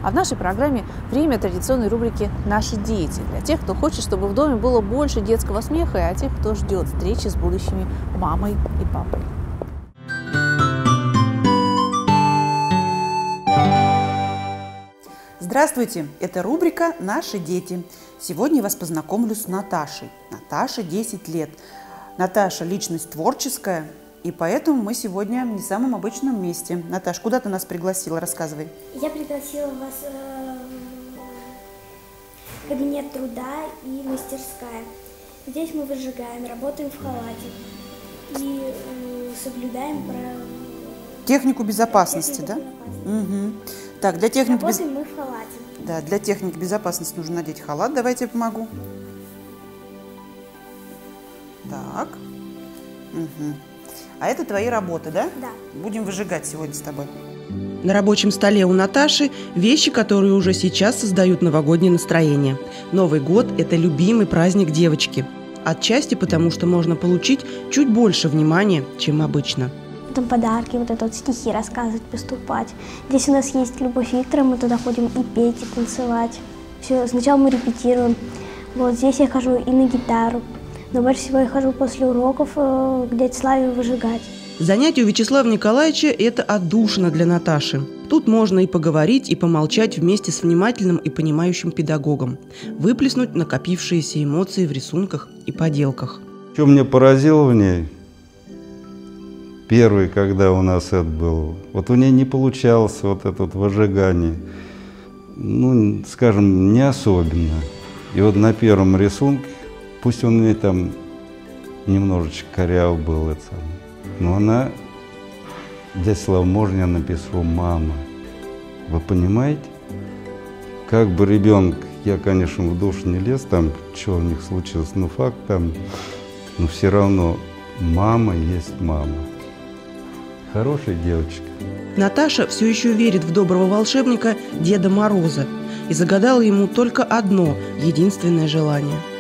А в нашей программе время традиционной рубрики «Наши дети» для тех, кто хочет, чтобы в доме было больше детского смеха, и о тех, кто ждет встречи с будущими мамой и папой. Здравствуйте! Это рубрика «Наши дети». Сегодня я вас познакомлю с Наташей. Наташе 10 лет. Наташа – личность творческая, и поэтому мы сегодня в не самом обычном месте. Наташ, куда ты нас пригласила? Рассказывай. Я пригласила вас в кабинет труда и мастерская. Здесь мы выжигаем, работаем в халате и соблюдаем технику безопасности, да? Угу. Так, для техники работаем мы в халате. Да, для техники безопасности нужно надеть халат. Давайте я помогу. Так. Угу. А это твои работы, да? Да. Будем выжигать сегодня с тобой. На рабочем столе у Наташи вещи, которые уже сейчас создают новогоднее настроение. Новый год – это любимый праздник девочки. Отчасти потому, что можно получить чуть больше внимания, чем обычно. Там подарки, вот это вот стихи рассказывать, поступать. Здесь у нас есть Любовь Викторовна, мы туда ходим и петь, и танцевать. Все, сначала мы репетируем. Вот здесь я хожу и на гитару. Но больше всего я хожу после уроков к дяде Славе выжигать. Занятие у Вячеслава Николаевича – это отдушина для Наташи. Тут можно и поговорить, и помолчать вместе с внимательным и понимающим педагогом. Выплеснуть накопившиеся эмоции в рисунках и поделках. Что меня поразило в ней? Первый, когда у нас это был, вот у нее не получалось вот это вот выжигание. Ну, скажем, не особенно. И вот на первом рисунке, пусть он мне там немножечко коряв был, но она, дядя Слава, можно я напишу «мама»? Вы понимаете? Как бы ребенок, я, конечно, в душ не лез, там, что у них случилось, но факт там, но все равно мама есть мама. Хорошая девочка. Наташа все еще верит в доброго волшебника Деда Мороза и загадала ему только одно единственное желание –